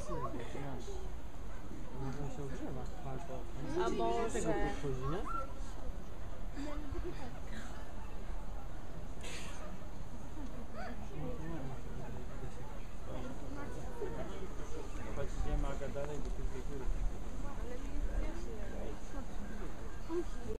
Może się ogrzewa. A może... Tego podchodzi, nie?